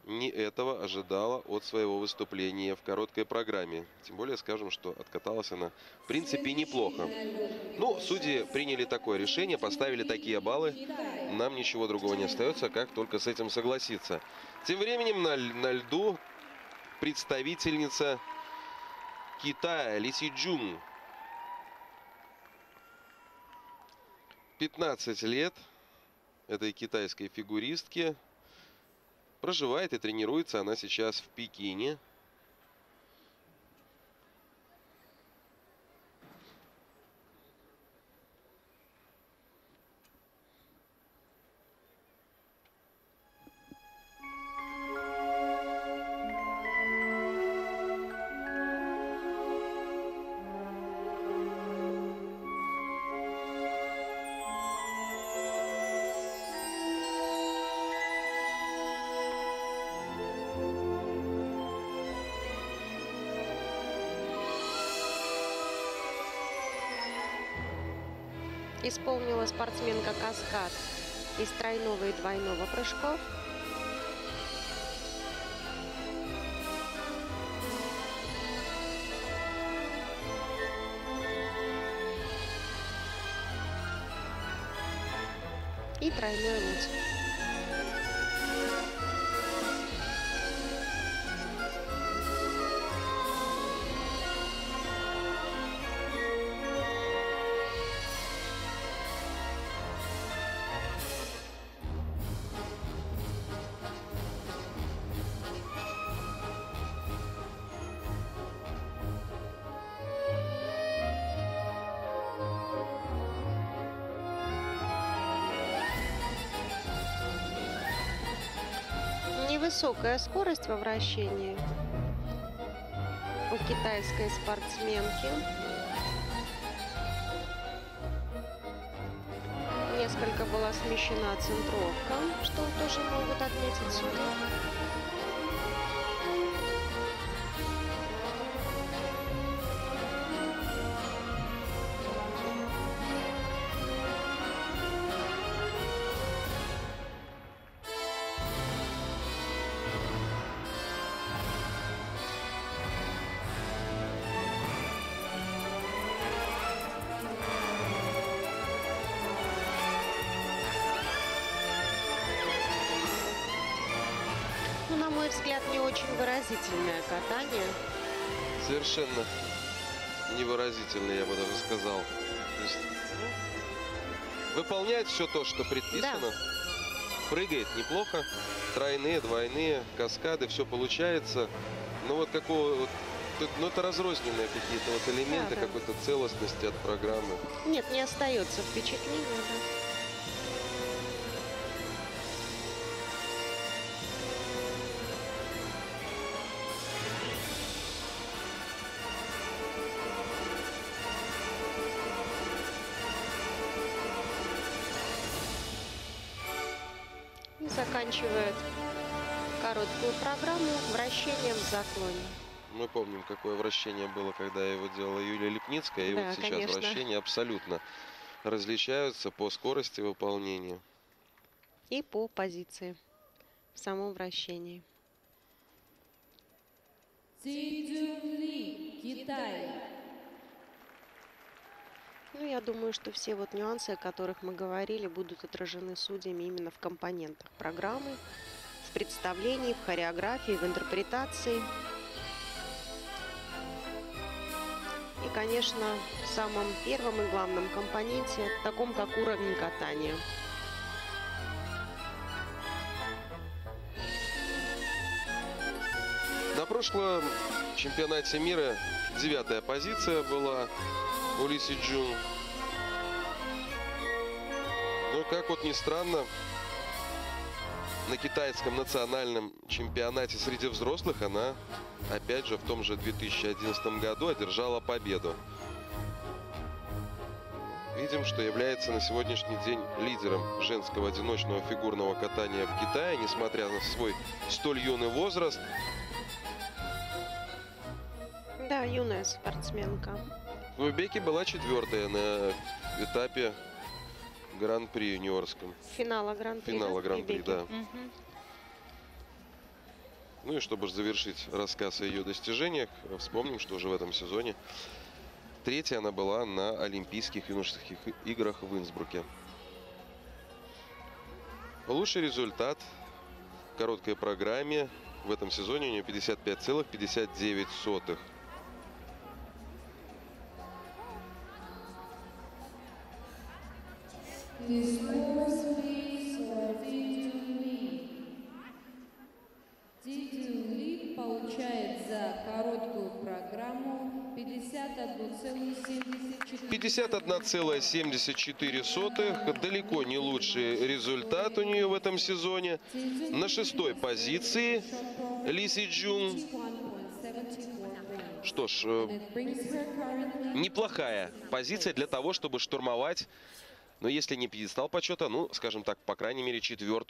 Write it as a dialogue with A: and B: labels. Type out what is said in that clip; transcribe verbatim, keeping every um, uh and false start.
A: не этого ожидала от своего выступления в короткой программе. Тем более, скажем, что откаталась она, в принципе, неплохо. Ну, судьи приняли такое решение, поставили такие баллы. Нам ничего другого не остается, как только с этим согласиться. Тем временем на, на льду представительница Китая Ли Сичжун. пятнадцать лет этой китайской фигуристки. Проживает и тренируется она сейчас в Пекине.
B: Исполнила спортсменка каскад из тройного и двойного прыжков. И тройной луц. Невысокая скорость во вращении у китайской спортсменки. Несколько была смещена центровка, что тоже могут отметить судьи. На мой взгляд, не очень выразительное катание.
A: Совершенно невыразительное, я бы даже сказал. То есть, ну, выполняет все то, что предписано. Да. Прыгает неплохо. Тройные, двойные, каскады, все получается. Но вот какого вот, ну, это разрозненные какие-то вот элементы, да, да. какой-то целостности от программы.
B: Нет, не остается впечатления, да. Заканчивает короткую программу вращением в заклоне.
A: Мы помним, какое вращение было, когда его делала Юлия Липницкая. И да, вот сейчас конечно. Вращения абсолютно различаются по скорости выполнения.
B: И по позиции в самом вращении.
C: Цзичжун Ли, Китай.
B: Ну, я думаю, что все вот нюансы, о которых мы говорили, будут отражены судьями именно в компонентах программы, в представлении, в хореографии, в интерпретации. И, конечно, в самом первом и главном компоненте, таком как уровень катания.
A: На прошлом чемпионате мира девятая позиция была у Ли Сичжун. Но, как вот ни странно, на китайском национальном чемпионате среди взрослых она, опять же, в том же две тысячи одиннадцатом году одержала победу. Видим, что является на сегодняшний день лидером женского одиночного фигурного катания в Китае, несмотря на свой столь юный возраст.
B: Да, юная спортсменка.
A: В Узбеке была четвертая на этапе Гран-при юниорском.
B: Финала Гран-при.
A: Финала Гран-при, да.
B: Угу.
A: Ну и чтобы завершить рассказ о ее достижениях, вспомним, что уже в этом сезоне третья она была на Олимпийских юношеских играх в Инсбруке. Лучший результат в короткой программе в этом сезоне у нее пятьдесят пять целых пятьдесят девять сотых.
C: Дидюли получает за короткую программу пятьдесят одна целая семьдесят четыре.
A: пятьдесят одна целая семьдесят четыре сотых. Далеко не лучший результат у нее в этом сезоне. На шестой позиции Ли Си Джун. Что ж, э, неплохая позиция для того, чтобы штурмовать, но если не пьедестал почета, ну, скажем так, по крайней мере, четвертую